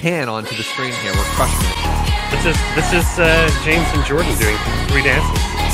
pan onto the screen here. We're crushing it. This is James and Jordan doing three dances.